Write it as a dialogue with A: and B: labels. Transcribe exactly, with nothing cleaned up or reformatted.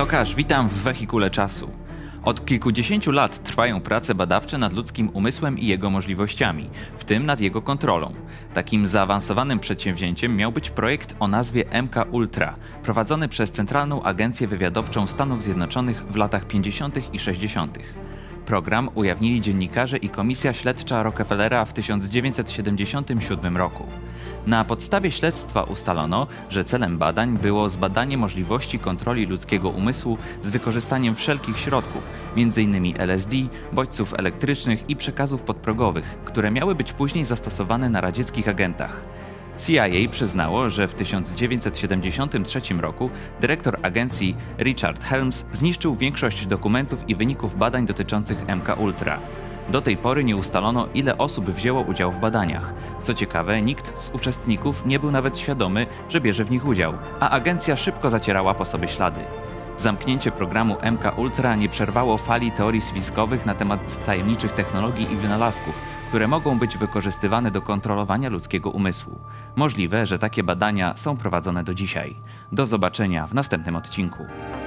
A: Tokarz, witam w wehikule czasu. Od kilkudziesięciu lat trwają prace badawcze nad ludzkim umysłem i jego możliwościami, w tym nad jego kontrolą. Takim zaawansowanym przedsięwzięciem miał być projekt o nazwie M K Ultra, prowadzony przez Centralną Agencję Wywiadowczą Stanów Zjednoczonych w latach pięćdziesiątych i sześćdziesiątych. Program ujawnili dziennikarze i Komisja Śledcza Rockefellera w tysiąc dziewięćset siedemdziesiątym siódmym roku. Na podstawie śledztwa ustalono, że celem badań było zbadanie możliwości kontroli ludzkiego umysłu z wykorzystaniem wszelkich środków, między innymi L S D, bodźców elektrycznych i przekazów podprogowych, które miały być później zastosowane na radzieckich agentach. C I A przyznało, że w tysiąc dziewięćset siedemdziesiątym trzecim roku dyrektor agencji Richard Helms zniszczył większość dokumentów i wyników badań dotyczących M K Ultra. Do tej pory nie ustalono, ile osób wzięło udział w badaniach. Co ciekawe, nikt z uczestników nie był nawet świadomy, że bierze w nich udział, a agencja szybko zacierała po sobie ślady. Zamknięcie programu M K Ultra nie przerwało fali teorii spiskowych na temat tajemniczych technologii i wynalazków, które mogą być wykorzystywane do kontrolowania ludzkiego umysłu. Możliwe, że takie badania są prowadzone do dzisiaj. Do zobaczenia w następnym odcinku.